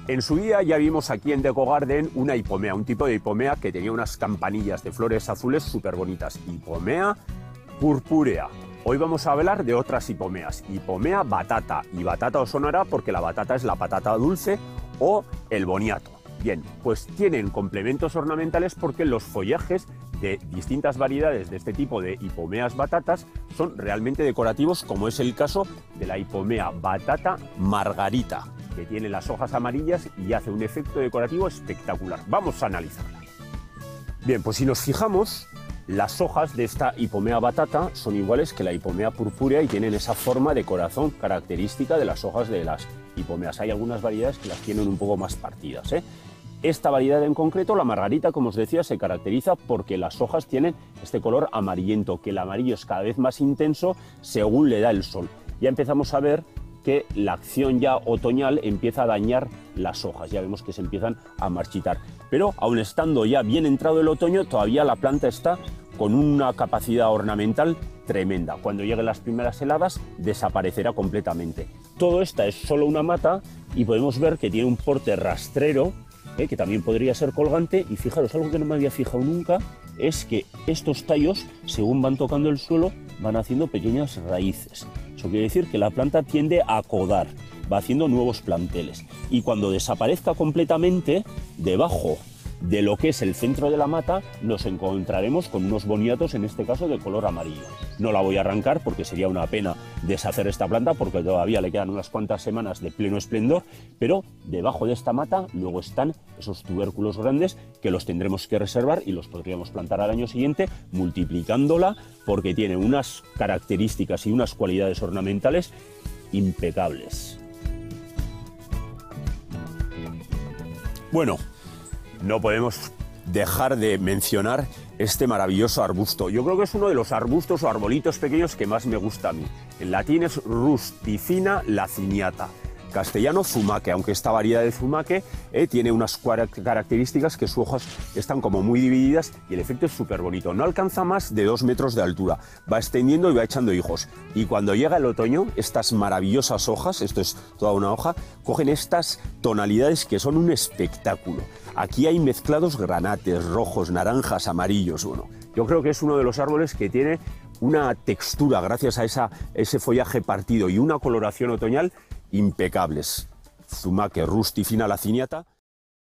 En su día ya vimos aquí en Deco Garden una hipomea, un tipo de hipomea que tenía unas campanillas de flores azules súper bonitas. Hipomea purpúrea. Hoy vamos a hablar de otras hipomeas. Hipomea batata. Y batata os sonará porque la batata es la patata dulce o el boniato. Bien, pues tienen complementos ornamentales porque los follajes de distintas variedades de este tipo de hipomeas batatas son realmente decorativos, como es el caso de la hipomea batata margarita, que tiene las hojas amarillas y hace un efecto decorativo espectacular. Vamos a analizarla. Bien, pues si nos fijamos, las hojas de esta hipomea batata son iguales que la hipomea purpúrea y tienen esa forma de corazón característica de las hojas de las hipomeas. Hay algunas variedades que las tienen un poco más partidas, ¿eh? Esta variedad en concreto, la margarita, como os decía, se caracteriza porque las hojas tienen este color amarillento, que el amarillo es cada vez más intenso según le da el sol. Ya empezamos a ver que la acción ya otoñal empieza a dañar las hojas, ya vemos que se empiezan a marchitar. Pero aun estando ya bien entrado el otoño, todavía la planta está con una capacidad ornamental tremenda. Cuando lleguen las primeras heladas, desaparecerá completamente. Todo esta es solo una mata y podemos ver que tiene un porte rastrero, que también podría ser colgante, y fijaros, algo que no me había fijado nunca es que estos tallos, según van tocando el suelo, van haciendo pequeñas raíces. Eso quiere decir que la planta tiende a acodar, va haciendo nuevos planteles, y cuando desaparezca completamente, debajo de lo que es el centro de la mata, nos encontraremos con unos boniatos, en este caso de color amarillo. No la voy a arrancar porque sería una pena deshacer esta planta, porque todavía le quedan unas cuantas semanas de pleno esplendor, pero debajo de esta mata luego están esos tubérculos grandes que los tendremos que reservar y los podríamos plantar al año siguiente, multiplicándola, porque tiene unas características y unas cualidades ornamentales impecables. Bueno, no podemos dejar de mencionar este maravilloso arbusto. Yo creo que es uno de los arbustos o arbolitos pequeños que más me gusta a mí. En latín es Rusticina laciniata. Castellano, zumaque, aunque esta variedad de zumaque tiene unas características que sus hojas están como muy divididas y el efecto es súper bonito. No alcanza más de 2 metros de altura, va extendiendo y va echando hijos. Y cuando llega el otoño, estas maravillosas hojas, esto es toda una hoja, cogen estas tonalidades que son un espectáculo. Aquí hay mezclados granates, rojos, naranjas, amarillos. Bueno, yo creo que es uno de los árboles que tiene una textura, gracias a ese follaje partido y una coloración otoñal impecables. Zumaque rusticina laciniata.